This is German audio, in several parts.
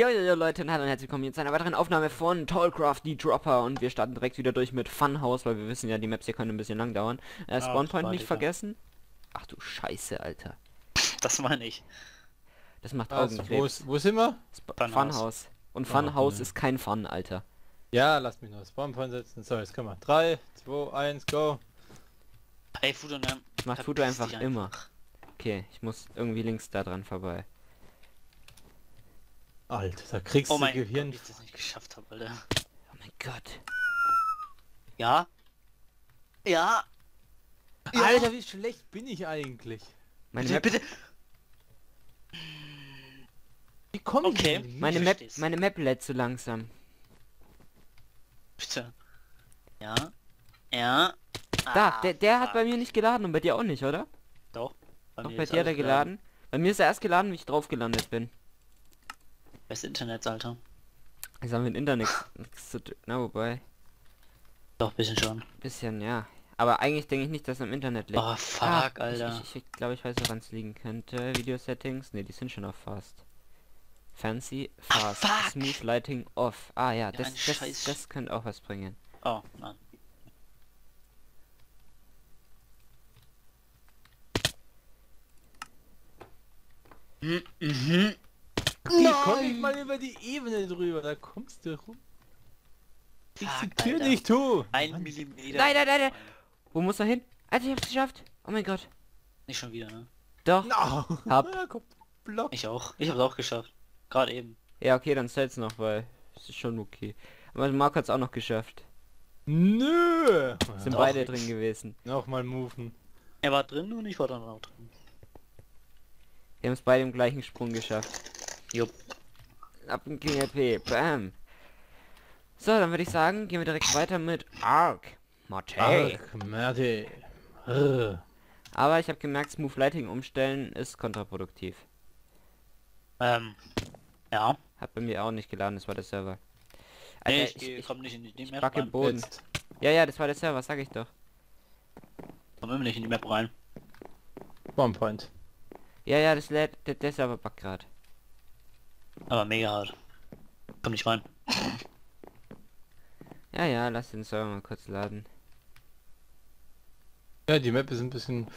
Jo Leute und hallo und herzlich willkommen hier zu einer weiteren Aufnahme von Tallcraft die Dropper und wir starten direkt wieder durch mit Funhouse, weil wir wissen ja, die Maps hier können ein bisschen lang dauern. Spawnpoint nicht vergessen. Ach du Scheiße, Alter. Das meine ich. Das macht Also, Augenkrebs. wo sind wir? Funhouse. Und Funhouse ist kein Fun, Alter. Ja, lass mich noch Spawnpoint setzen. So, jetzt können wir. 3, 2, 1, go. Ey, Fudo, ne? Das macht Fudo einfach immer. Okay, ich muss irgendwie links da dran vorbei. Alter, da kriegst Oh du mein Gehirn. Gott, wie ich das nicht geschafft habe, Alter. Oh mein Gott. Ja? Ja? Alter, wie schlecht bin ich eigentlich? Meine Bitte, Map, bitte. Wie komme ich Okay. denn hier? meine Map lädt zu langsam. Bitte. Ja? Ja? Da, der hat fuck. bei mir nicht geladen und bei dir auch nicht, oder? Doch. Doch, mir bei ist dir hat er alles geladen. Bei mir ist er erst geladen, wie ich drauf gelandet bin. Das Internet, Alter. Jetzt haben wir im Internet nichts zu tun. Na, wobei. Doch, bisschen schon. Bisschen, ja. Aber eigentlich denke ich nicht, dass es am Internet liegt. Oh, fuck, Alter. Ich glaube, ich weiß, woran es liegen könnte. Video-Settings? Ne, die sind schon auf Fast. Fancy, Fast, fuck. Smooth Lighting off. Ah ja, Ja, ein Scheiß. das könnte auch was bringen. Oh, nein. Mhm. Wie komme ich mal über die Ebene drüber? Da kommst du rum. Ich Fuck, die Tür Alter. nicht tu. Ein Millimeter. Nein. Wo muss er hin? Alter, ich hab's geschafft. Oh mein Gott. Nicht schon wieder, ne? Doch. No. Hab. Ja, kommt Block. Ich auch. Ich hab's auch geschafft. Gerade eben. Ja, okay, dann zählt's noch, weil es ist schon okay. Aber Marco hat's auch noch geschafft. Nö. Sind Doch. beide drin gewesen. Nochmal moven. Er war drin und ich war dann auch drin. Wir haben es beide im gleichen Sprung geschafft. Jupp. Ab in GRP. Bam. So, dann würde ich sagen, gehen wir direkt weiter mit Ark. Mate. Merde. Aber ich habe gemerkt, Smooth Lighting umstellen ist kontraproduktiv. Ja. Hat bei mir auch nicht geladen, das war der Server. Nee, Alter, ich komm nicht in die ich Map backe rein. Boden. Jetzt. Ja, das war der Server, sag ich doch. Komm immer nicht in die Map rein. Spawnpoint. Ja, das lädt, der Server backt gerade. Aber mega hart. Komm nicht rein. Ja, lass den Server mal kurz laden. Ja, die Map ist ein bisschen...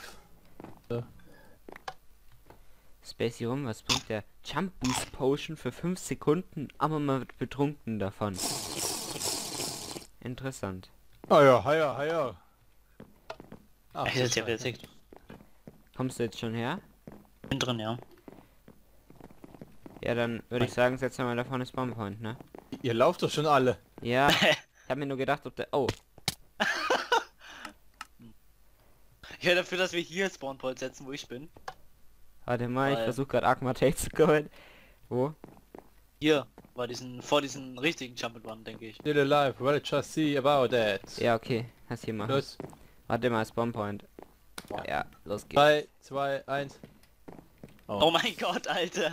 Spacey rum, was bringt der? Jump Boost Potion für 5 Sekunden, aber man wird betrunken davon. Interessant. Ah ja, ja. Ach, Ich sitze ja witzig. Kommst du jetzt schon her? Bin drin, ja. Ja, dann würde ich sagen, setzen wir mal da vorne Spawnpoint, ne? Ihr lauft doch schon alle. Ja, ich habe mir nur gedacht, ob der... Oh, Ich wäre dafür, dass wir hier Spawnpoint setzen, wo ich bin. warte mal, ich Weil- versuche gerade Ark zu kommen. Wo? Hier, vor diesen richtigen Jump'n'Run, denke ich. Still alive, well just see about that. Ja, okay, hast hier mal. Los. Warte mal, Spawnpoint. Ja, los geht's. 3, 2, 1. Oh mein Gott, Alter!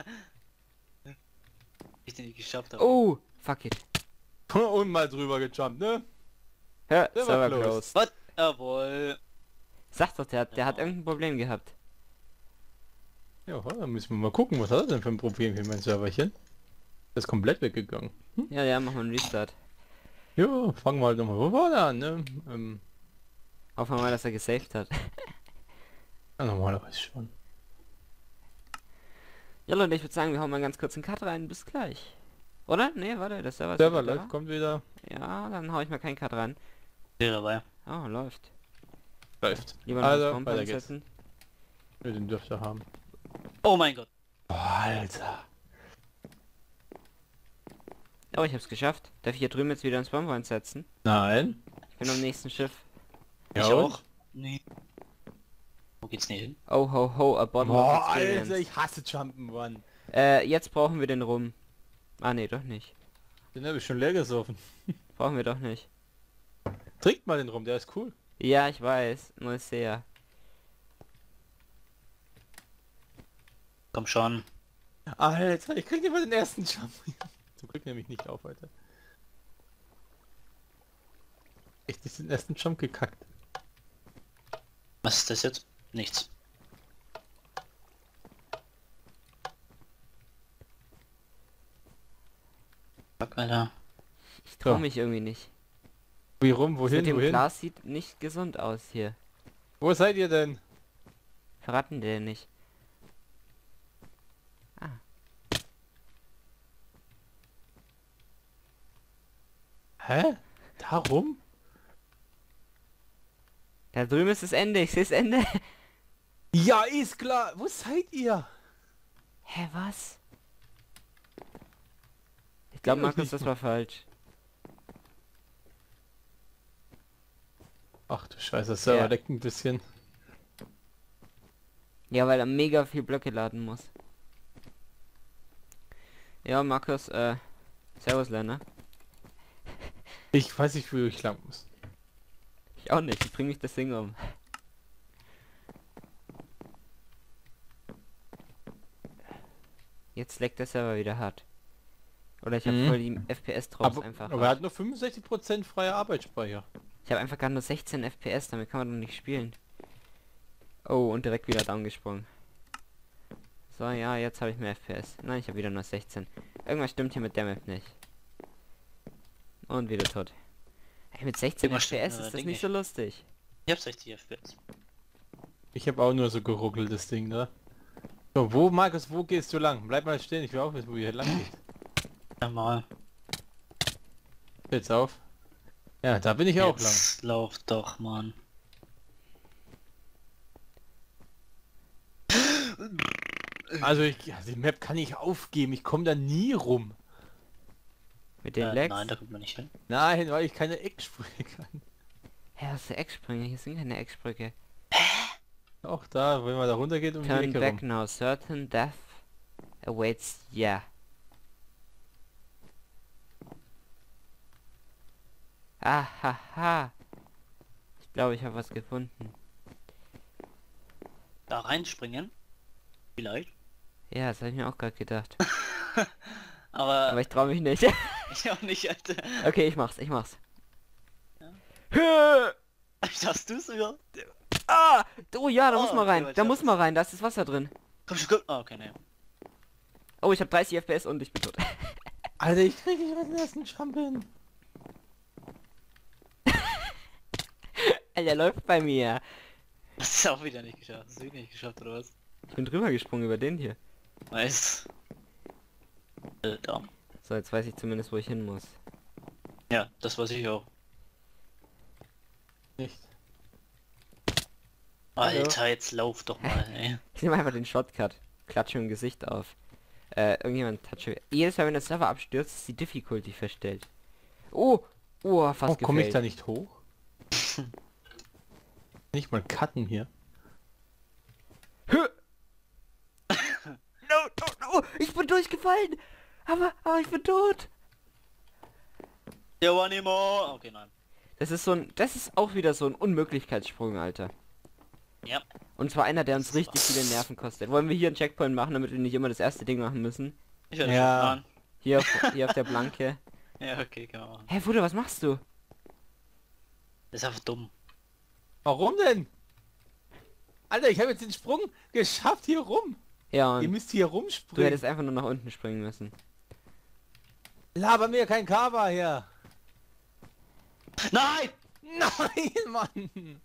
Ich den nicht geschafft habe. Oh, fuck it. Und mal drüber gejumpt, ne? Hör, Der war Server close. closed. Was? Jawohl. Sag doch, der hat irgendein Problem gehabt. Ja, dann müssen wir mal gucken, was hat er denn für ein Problem hier, mein Serverchen? Das ist komplett weggegangen. Ja, machen wir einen Restart. Ja, fangen wir halt nochmal von vorne an, ne? Hoffen wir mal, dass er gesaved hat. Ja, normalerweise schon. Ja Leute, ich würde sagen, wir hauen mal ganz kurz einen Cut rein. Bis gleich. Oder? Nee, warte, der Server ist Server wieder läuft, kommt wieder. da. Ja, dann hau ich mal keinen Cut rein. Bin dabei. Oh, läuft. Läuft. Lieber noch Also, Spawnpoint weiter geht's. setzen. Ja, den dürft ihr haben. Oh mein Gott. Oh, Alter. Oh, ich hab's geschafft. Darf ich hier drüben jetzt wieder einen Spawnpoint setzen? Nein. Ich bin am nächsten Schiff. Ich und? auch. Nee. Wo geht's nicht hin? Oh ho, a bottle Boah, of experience. Alter, ich hasse Jump'n'Run. Jetzt brauchen wir den rum. Ah, nee, doch nicht. Den habe ich schon leer gesoffen. Brauchen wir doch nicht. Trinkt mal den rum, der ist cool. Ja, ich weiß. Nur sehr. Komm schon. Alter, ich krieg immer den ersten Jump. Zum Glück nehme ich nicht auf, Alter. Echt, ich den ersten Jump gekackt. Was ist das jetzt? Nichts. Alter. Ich trau So. mich irgendwie nicht. Wie rum? Das Wohin? mit dem Wohin? Glas sieht nicht gesund aus hier. Wo seid ihr denn? Verraten der nicht. Ah. Hä? Darum? Da drüben ist das Ende. Ich sehe das Ende. Ja, ist klar. Wo seid ihr? Hä, was? Ich glaube, Seh euch Markus, nicht das mal. war falsch. Ach du Scheiße, das Server Ja. leckt ein bisschen. Ja, weil er mega viel Blöcke laden muss. Ja, Markus, Servus, Lerner. Ich weiß nicht, wo ich lang muss. Ich auch nicht. Ich bring mich das Ding um. Jetzt leckt der Server wieder hart. Oder ich habe Mhm. voll die FPS-Drops einfach. Aber er hat nur 65% freie Arbeitsspeicher. Ich habe einfach gar nur 16 FPS, damit kann man doch nicht spielen. Oh, und direkt wieder down gesprungen. So, ja, jetzt habe ich mehr FPS. Nein, ich habe wieder nur 16. Irgendwas stimmt hier mit der Map nicht. Und wieder tot. Ey, mit 16 Irgendwas stimmt FPS mit ist dem das Ding nicht so lustig. Ich hab 60 FPS. Ich habe auch nur so geruckeltes Ding da. So, wo, Markus, wo gehst du lang? Bleib mal stehen, ich will auch wissen, wo ihr lang geht. Ja, mal. Jetzt auf. Ja, da bin ich auch lang. Jetzt lauf doch, Mann. Also die Map kann ich aufgeben, ich komme da nie rum. Mit den Lags? Nein, da kommt man nicht hin. Nein, weil ich keine Ecksprünge kann. Hä, was ist der Ecksprünge? Hier sind keine Ecksprünge. Auch da, wenn man da runter geht um die Turn Ecke back rum. now. Certain death awaits. Yeah. Ahaha. Ich glaube, ich habe was gefunden. Da reinspringen? Vielleicht. Ja, das habe ich mir auch gerade gedacht. Aber Aber ich traue mich nicht. ich auch nicht, Alter. Okay, ich mach's, ich mach's. Ja. Hö! Hast du's wieder? Ah! Oh ja, da Oh, muss man okay, rein. ich Da hab muss es. man rein, da ist das Wasser drin. Komm schon, komm. Oh, okay, ne. Oh, ich habe 30 FPS und ich bin tot. Alter, ich krieg nicht was in das Jump hin. Alter, läuft bei mir. Hast du auch wieder nicht geschafft. Hast du wieder nicht geschafft, oder was? Ich bin drüber gesprungen über den hier. Nice. Da. So, jetzt weiß ich zumindest, wo ich hin muss. Ja, das weiß ich auch. Nicht. Alter, jetzt lauf doch mal, ey. Ich nehme einfach den Shortcut. Klatsche im Gesicht auf. Irgendjemand touche. Jedes Mal, wenn der Server abstürzt, ist die Difficulty verstellt. Oh! Oh, fast Oh, komme ich da gefällt. nicht hoch? Nicht mal cutten hier. Hö! No, no, no! Ich bin durchgefallen! Aber ich bin tot! Der war nicht more. Okay, nein. Das ist so ein... Das ist auch wieder so ein Unmöglichkeitssprung, Alter. Ja. Und zwar einer, der uns richtig viele Nerven kostet. Wollen wir hier einen Checkpoint machen, damit wir nicht immer das erste Ding machen müssen? Ich werde Ja. schon fahren. Hier auf der Blanke. Ja, okay, kann man machen. Hey, Bruder, was machst du? Das ist einfach dumm. Warum denn? Alter, ich habe jetzt den Sprung geschafft hier rum. Ja, Ihr und müsst hier du rumspringen. hättest einfach nur nach unten springen müssen. Laber mir kein Cover her. Nein! Nein, Mann.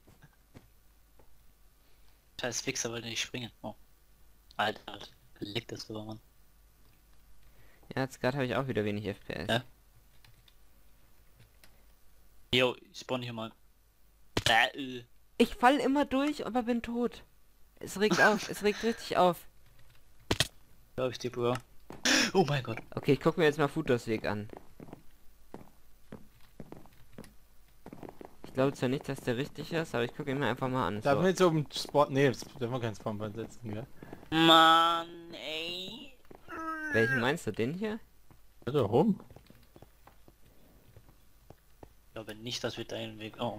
Scheiß Fixer wollte nicht springen. Oh. Alter, liegt das sogar, Mann. Ja, jetzt gerade habe ich auch wieder wenig FPS. Ja. Jo, ich spawn hier mal. Ich fall immer durch, aber bin tot. Es regt auf, es regt richtig auf. Glaub ich dir, Bro. Oh mein Gott. Okay, ich gucke mir jetzt mal Futos Weg an. Ich glaube zwar nicht, dass der richtig ist, aber ich gucke ihn mir einfach mal an. Da So. wir jetzt oben Sport. Nee, jetzt dürfen wir keinen Spawnband setzen, ja. Mann, ey. Welchen meinst du, den hier? Also rum. Ich glaube nicht, dass wir deinen Weg... Oh.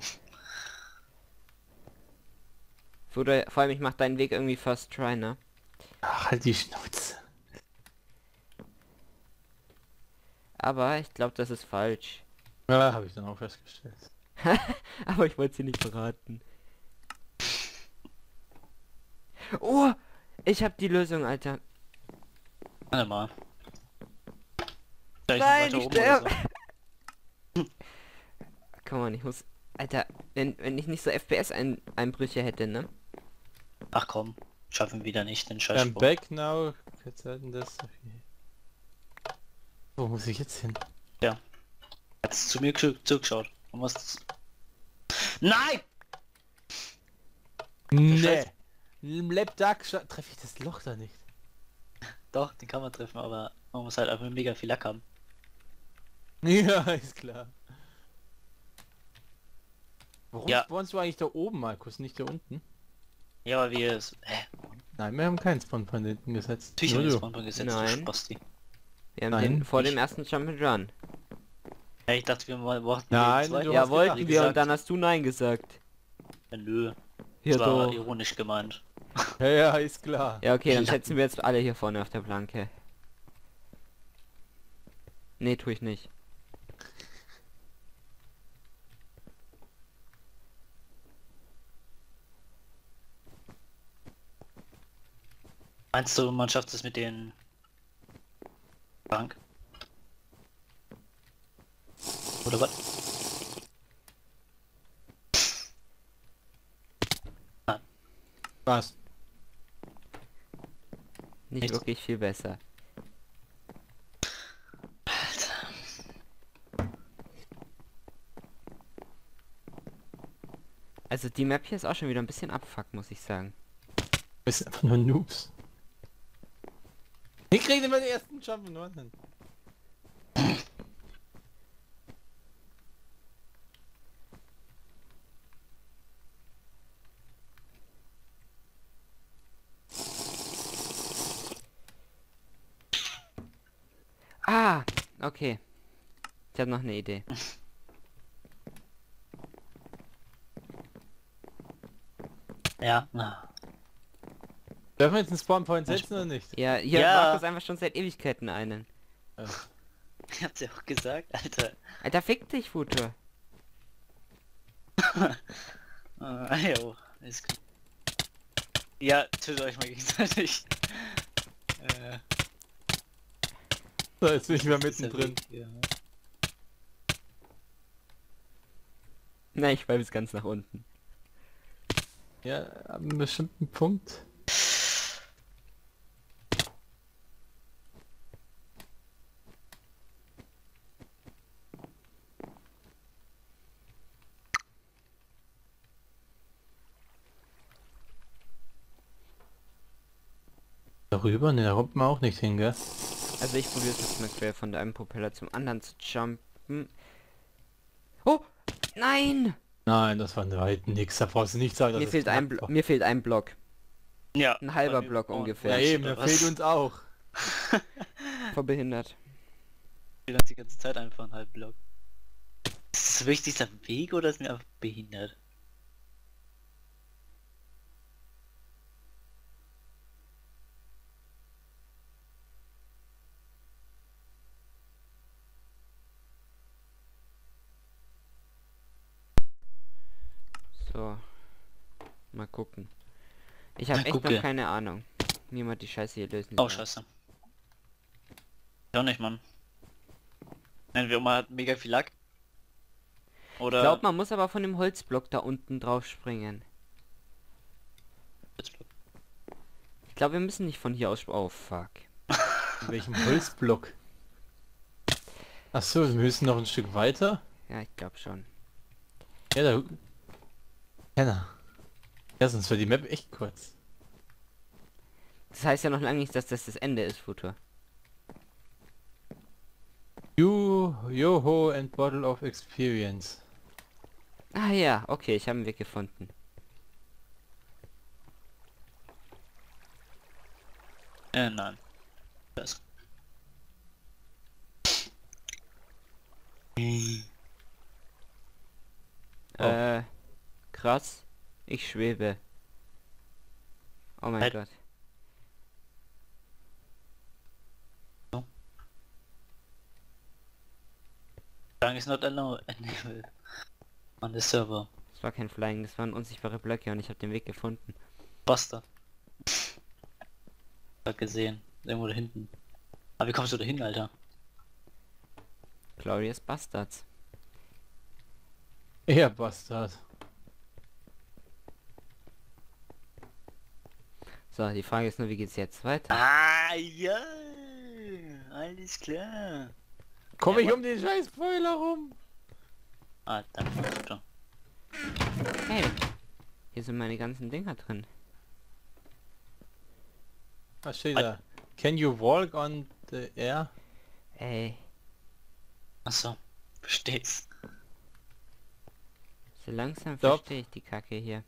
Futo, vor allem ich mach deinen Weg irgendwie first try, ne? Ach, halt die Schnauze. Aber ich glaube, das ist falsch. Ja, habe ich dann auch festgestellt. Aber ich wollte sie nicht verraten. Oh! Ich habe die Lösung, Alter. Warte mal. Vielleicht Nein, weiter ich oben oder sterbe. Komm on, ich muss... Alter, wenn ich nicht so FPS-Einbrüche hätte, ne? Ach komm, schaffen wir wieder nicht den I'm Scheißsprung. back now. Jetzt halten das. Wo muss ich jetzt hin? Jetzt zu mir zugeschaut. Du musst... Nein! Nee. Im Laptop treffe ich das Loch da nicht. Doch, den kann man treffen, aber man muss halt einfach mega viel Lack haben. Ja, ist klar. Warum Ja. spawnst du eigentlich da oben, Markus, nicht da unten? Ja, aber wir... Hä? Nein, wir haben keinen Spawn von hinten gesetzt. Natürlich Nur haben wir du. Spawnpunkt gesetzt, Nein. du Spasti. Wir haben Nein, den vor ich- dem ersten Jump'n'Run. Ja, ich dachte, wir wollten Nein, den zweiten. du Ja, hast wollten gedacht, wir und gesagt. dann hast du Nein gesagt. Nö, Ja, das war doch. ironisch gemeint. Ja, ja, ist klar. Ja, okay, dann Ja. setzen wir jetzt alle hier vorne auf der Planke. Nee, tue ich nicht. Meinst du, man schafft es mit den Bank? Oder was? Was? Nicht Nichts. wirklich viel besser. Also die Map hier ist auch schon wieder ein bisschen abfuck, muss ich sagen. Wir sind einfach nur Noobs. Ich krieg immer den ersten Jump'n'Run hin. Ah, okay. Ich habe noch eine Idee. Ja, na. Dürfen wir jetzt einen Spawnpoint setzen oder nicht? Ja, hier Ja. Markus einfach schon seit Ewigkeiten einen. Ich hab's ja auch gesagt, Alter. Alter, fick dich, Futur. Jo, ist gut. Ja, tötet euch mal gegenseitig. So, jetzt bin ich wieder ist ja mittendrin. Weg, ja. Nein, ich bleibe jetzt ganz nach unten. Ja, ab einem bestimmten Punkt. Darüber? Ne, da kommt man auch nicht hin, gell? Also ich probiere es jetzt mal quer von einem Propeller zum anderen zu jumpen. Oh! Nein! Nein, das war weit nix. Da brauchst du nicht sagen, dass Mir es fehlt, knapp war. mir fehlt ein Block. Ja. Ein halber bei mir Block bauen ungefähr. Ja wir eben, oder da was? fehlt uns auch. Vorbehindert. Wir lassen die ganze Zeit einfach einen halben Block. Ist das wirklich dieser Weg oder ist mir einfach behindert? So. Mal gucken. Ich habe Na, echt gucke. noch keine Ahnung, wie man die Scheiße hier lösen Oh, soll. scheiße. Ja nicht, Mann. Entweder man hat mega viel Lack. Ich Oder... glaube, man muss aber von dem Holzblock da unten drauf springen. Ich glaube, wir müssen nicht von hier aus... Oh, fuck. In welchem Holzblock? Ach so, wir müssen noch ein Stück weiter. Ja, ich glaube schon. Ja, da... Kenner. Ja, sonst wäre die Map echt kurz. Das heißt ja noch lange nicht, dass das das Ende ist, Futur. Yoho and Bottle of Experience. Ah ja, okay, ich habe einen Weg gefunden. Nein. Das. Oh. Krass. Ich schwebe. Oh mein Halt. Gott. Flying is not enabled on the server. Das war kein Flying, das waren unsichtbare Blöcke und ich habe den Weg gefunden. Bastard. Hab gesehen. Irgendwo da hinten. Aber wie kommst du da hin, Alter? Glorious Bastards. Er Bastard. So, die Frage ist nur, wie geht's jetzt weiter? Ah, ja. Alles klar. Komm Ja, ich um den scheiß Spoiler rum? Ah, danke. Hey, hier sind meine ganzen Dinger drin. Was steht da? Can you walk on the air? Ey, Achso, versteh's. so langsam Stopp. verstehe ich die Kacke hier.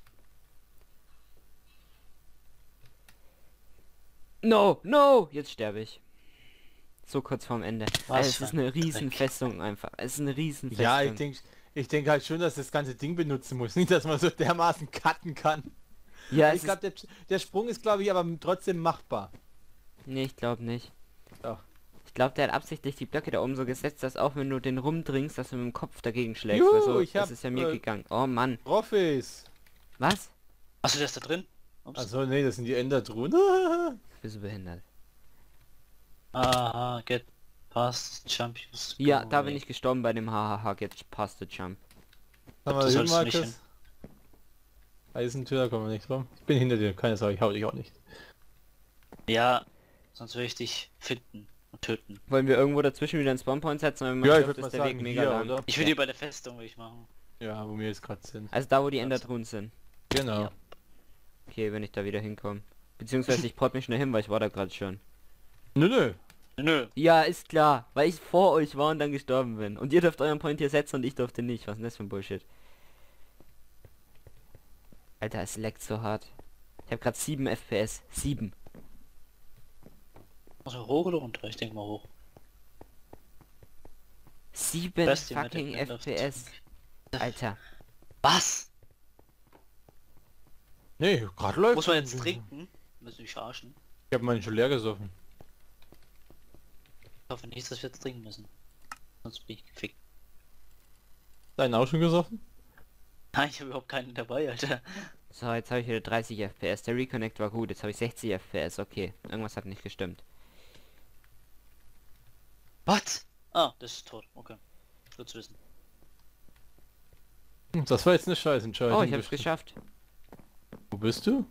No, no! Jetzt sterbe ich. So kurz vorm Ende. Was Es für ist ein eine Dreck. Riesenfestung einfach. Es ist eine Riesenfestung. Ja, ich denk halt schon, dass das ganze Ding benutzen muss. Nicht, dass man so dermaßen cutten kann. Ja, Ich glaube, der Sprung ist, glaube ich, aber trotzdem machbar. nee, ich glaube nicht. Doch. Ich glaube, der hat absichtlich die Blöcke da oben so gesetzt, dass auch wenn du den rumdringst, dass du mit dem Kopf dagegen schlägst. Juhu, Weil so, ich das hab, ist ja mir äh, gegangen. Oh Mann. Profis. Was? Achso, der ist da drin? Ups. Also nee, das sind die Endertruhen. Bist du behindert? Aha, get past jump used to Ja, go da bin away. ich gestorben bei dem Hahaha, get past the jump. Haben Du wir hin, sollst nicht Markus? Eisentür, da kommen wir nicht rum. Ich bin hinter dir, keine Sorge, ich hau dich auch nicht. Ja, sonst würde ich dich finden und töten. Wollen wir irgendwo dazwischen wieder einen Spawnpoint setzen? Wenn man Ja, ich stirbt, würde mal ist der Weg sagen, mega hier, lang. oder? Ich will die bei der Festung will ich machen. Ja, wo wir jetzt gerade sind. Also da, wo die Endertruhen sind. Genau. Ja. Okay, wenn ich da wieder hinkomme. Beziehungsweise ich port mich schnell hin, weil ich war da gerade schon. Nö. Nö. Ja, ist klar, weil ich vor euch war und dann gestorben bin. Und ihr dürft euren Point hier setzen und ich durfte nicht. Was ist denn das für ein Bullshit? Alter, es leckt so hart. Ich habe gerade 7 FPS. 7. Also hoch oder runter? Ich denke mal hoch. 7 Beste fucking Medic End of FPS. Alter. Was? Nee, gerade läuft. Muss man jetzt trinken? Müssen wir verarschen. Ich habe meinen schon leer gesoffen. Ich hoffe nicht, dass wir jetzt trinken müssen. Sonst bin ich gefickt. Deinen auch schon gesoffen? Nein, ich habe überhaupt keinen dabei, Alter. So, jetzt habe ich wieder 30 FPS. Der Reconnect war gut. Jetzt habe ich 60 FPS. Okay, irgendwas hat nicht gestimmt. Was? Ah, das ist tot. Okay. Gut zu wissen. Das war jetzt eine Scheißentscheidung. Oh, ich habe es geschafft. Wo bist du?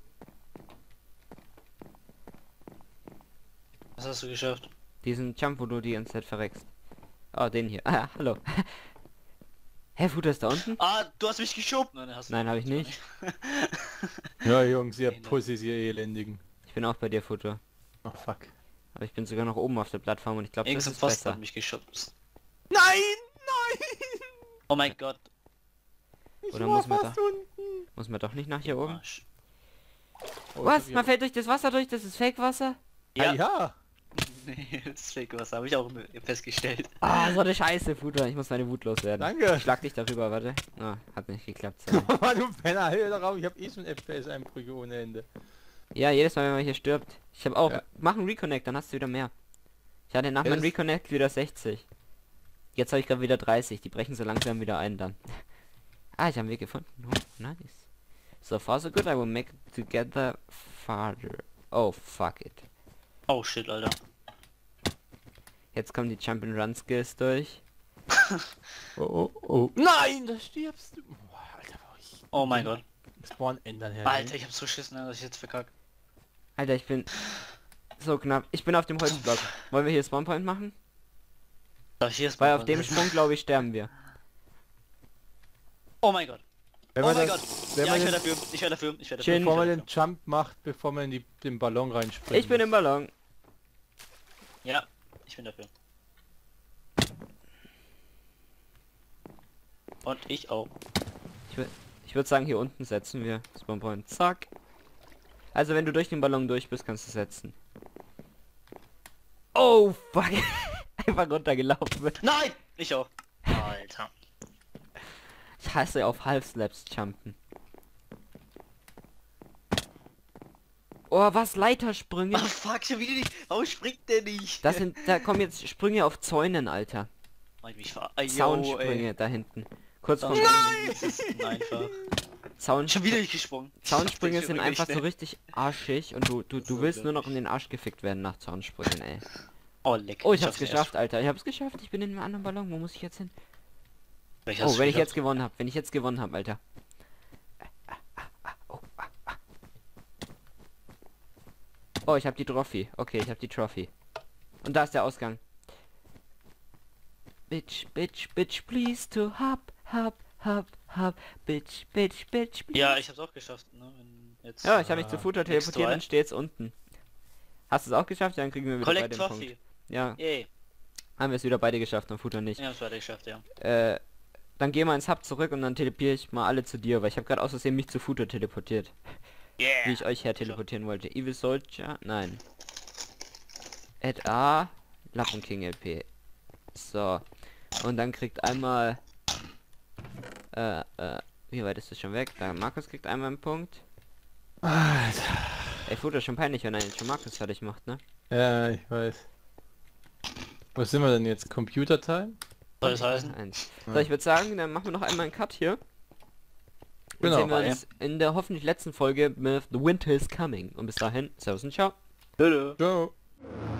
Was hast du geschafft? Diesen Jump, wo du die ganze Zeit verreckst. Oh, den hier. Ah, hallo. Hä, Futter ist da unten? Ah, du hast mich geschoben! Nein, hast du Nein, habe ich nicht. Ja, Jungs, ihr Nee, ne. Pussys, ihr Elendigen. Ich bin auch bei dir, Futter. Oh, fuck. Aber ich bin sogar noch oben auf der Plattform und ich glaube, das Irgend ist fast besser. hat mich geschubst. Nein! Nein! Oh mein Gott. Ich Oder war muss man fast unten. Muss man doch nicht nach hier oben? Arsch. Oh, ich Was? hab Man fällt durch das Wasser durch? Das ist Fake-Wasser? hier- Ja. ja. Nee, das ist fake, was habe ich auch festgestellt. Ah, so eine Scheiße, Futter. Ich muss meine Wut loswerden. Danke. Ich schlag dich darüber, warte. Ah, hat nicht geklappt. So. Mann, du Penner, hör darauf, ich hab eh schon FPS-Einbrüche ohne Ende. Ja, jedes Mal, wenn man hier stirbt. Ich habe auch... Ja. Mach einen Reconnect, dann hast du wieder mehr. Ich hatte nach meinem das- Reconnect wieder 60. Jetzt habe ich gerade wieder 30. Die brechen so langsam wieder ein dann. Ah, ich habe einen Weg gefunden. Oh, nice. So far so good, I will make it together farther. Oh, fuck it. Oh shit, Alter. Jetzt kommen die Jump and Run Skills durch. Oh, oh, oh. Nein, da stirbst du. Boah, Alter, wo ich Oh mein Gott. Spawn ändern her. Alter, ich hab so Schiss, ne, dass ich jetzt verkackt. Alter, ich bin so knapp. Ich bin auf dem Holzblock. Wollen wir hier Spawnpoint machen? Darf ich hier jetzt Weil mal auf dem was- Sprung, glaube ich, sterben wir. Oh mein Gott. Wenn Oh man mein das, Gott. wenn Ja, man ich werde den, dafür. Ich werde dafür. Ich werde Chin. dafür. bevor man Ich den werde Jump macht, bevor man in den Ballon reinspringt. Ich bin im Ballon. dafür. Ja, ich bin dafür. Und ich auch. Ich würde sagen, hier unten setzen wir Spawnpoint. Zack. Also wenn du durch den Ballon durch bist, kannst du setzen. Oh, fuck. Einfach runtergelaufen. Nein! Ich auch. Alter. Ich hasse auf Half-Slaps jumpen. Oh, was? Leitersprünge? Oh fuck, schon wieder nicht. Warum springt der nicht? Da kommen jetzt Sprünge auf Zäunen, Alter. Mach ich mich ver... Ay, yo, Zaunsprünge da hinten. Kurz vor Nein! Das ist einfach. Zaun Schon wieder nicht gesprungen. Zaunsprünge Ich sind wirklich einfach so schnell. richtig arschig und du So willst nur noch dämlich. in den Arsch gefickt werden nach Zaunsprüngen, ey. Oh, leck. Oh, ich hab's schaff's geschafft, Alter. Ich hab's geschafft. Ich bin in einem anderen Ballon. Wo muss ich jetzt hin? erst. Oh, wenn ich jetzt gewonnen habe. Wenn ich jetzt gewonnen habe, Alter. Oh, ich habe die Trophy. Okay, ich habe die Trophy. Und da ist der Ausgang. Bitch, bitch, bitch, please to hop, hop, hop, hop. Bitch, bitch, bitch, please. Ja, ich hab's auch geschafft, ne? Wenn jetzt Ja, ich habe mich zu Futter next teleportiert to und steht's unten. Hast du es auch geschafft? Dann kriegen wir wieder Collect beide einen Trophy. Punkt. Ja, Yay. haben wir es wieder beide geschafft und Futter nicht. Ja, das war geschafft, ja. Dann geh mal ins Hub zurück und dann teleportiere ich mal alle zu dir, weil ich habe gerade aus Versehen mich zu Futter teleportiert. Yeah. Wie ich euch her teleportieren wollte. Evil Soldier? Nein. Ed A. Lappen King LP. So. Und dann kriegt einmal... wie weit ist das schon weg? Da Markus kriegt einmal einen Punkt. Alter. Ey, Futter ist schon peinlich, wenn er jetzt schon Markus fertig macht, ne? Ja, ich weiß. Wo sind wir denn jetzt? Computer Time? Soll das heißen? Eins. So, ich würde sagen, dann machen wir noch einmal einen Cut hier. Und Genau. sehen wir uns in der hoffentlich letzten Folge mit The Winter is Coming. Und bis dahin, Servus und Ciao. Bitte. Ciao.